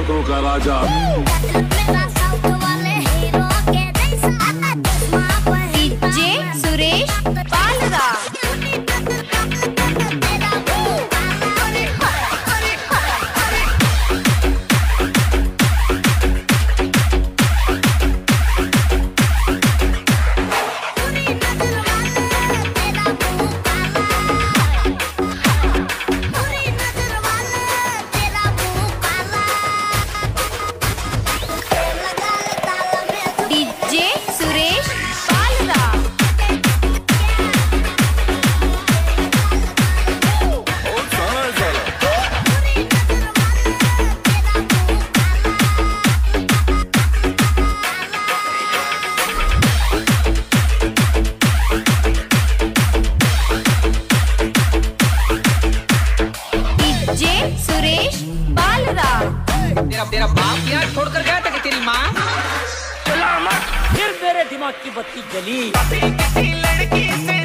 लोगों का राजा। डीजे सुरेश बालरा। तेरा बाप यार छोड़कर गया था कि तेरी माँ? फिर मेरे दिमाग की बत्ती जली। किसी लड़की से